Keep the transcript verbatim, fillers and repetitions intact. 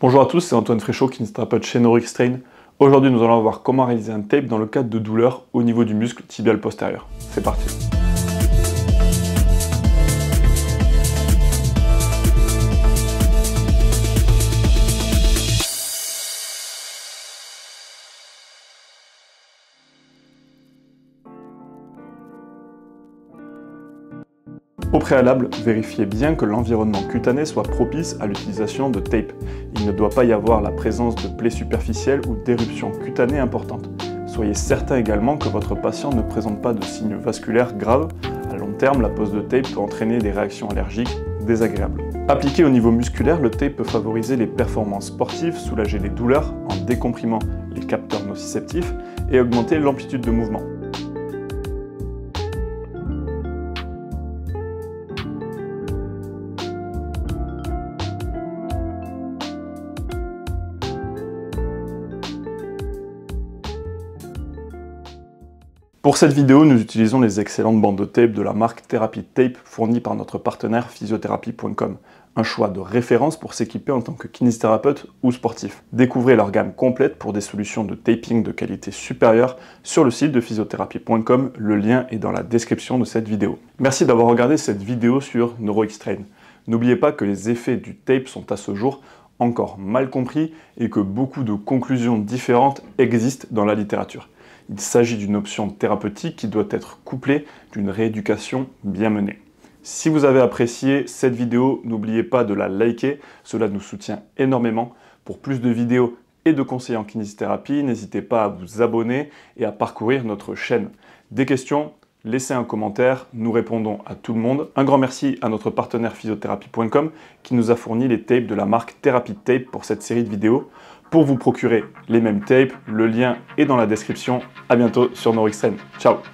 Bonjour à tous, c'est Antoine Fréchaud, kinésithérapeute chez NeuroXtrain. Aujourd'hui, nous allons voir comment réaliser un tape dans le cadre de douleurs au niveau du muscle tibial postérieur. C'est parti. Au préalable, vérifiez bien que l'environnement cutané soit propice à l'utilisation de tape. Il ne doit pas y avoir la présence de plaies superficielles ou d'éruptions cutanées importantes. Soyez certain également que votre patient ne présente pas de signes vasculaires graves. À long terme, la pose de tape peut entraîner des réactions allergiques désagréables. Appliqué au niveau musculaire, le tape peut favoriser les performances sportives, soulager les douleurs en décomprimant les capteurs nociceptifs et augmenter l'amplitude de mouvement. Pour cette vidéo, nous utilisons les excellentes bandes de tape de la marque Therapy Tape fournies par notre partenaire physiothérapie point com. Un choix de référence pour s'équiper en tant que kinésithérapeute ou sportif. Découvrez leur gamme complète pour des solutions de taping de qualité supérieure sur le site de physiothérapie point com. Le lien est dans la description de cette vidéo. Merci d'avoir regardé cette vidéo sur NeuroXtrain. N'oubliez pas que les effets du tape sont à ce jour encore mal compris et que beaucoup de conclusions différentes existent dans la littérature. Il s'agit d'une option thérapeutique qui doit être couplée d'une rééducation bien menée. Si vous avez apprécié cette vidéo, n'oubliez pas de la liker, cela nous soutient énormément. Pour plus de vidéos et de conseils en kinésithérapie, n'hésitez pas à vous abonner et à parcourir notre chaîne. Des questions, laissez un commentaire, nous répondons à tout le monde. Un grand merci à notre partenaire physiothérapie point com qui nous a fourni les tapes de la marque Therapy Tape pour cette série de vidéos. Pour vous procurer les mêmes tapes, le lien est dans la description. À bientôt sur NeuroXtrain. Ciao.